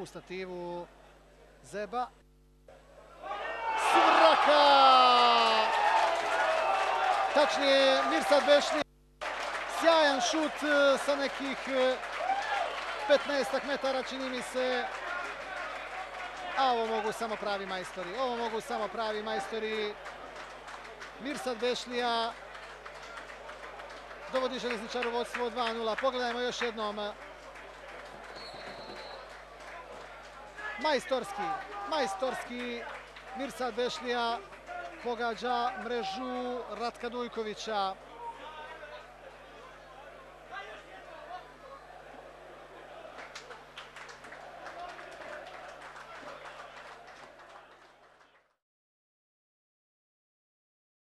stativu Zeba. Svraka! Tačnije Mirsad Bešlija. Sjajan šut sa nekih 15 metara, čini mi se. A ovo mogu samo pravi majstori. Ovo mogu samo pravi majstori. Mirsad Bešlija dovodi Željezničar u vodstvo 2:0. Pogledajmo još jednom. Majstorski Mirsad Bešlija pogađa mrežu Ratka Dujkovića.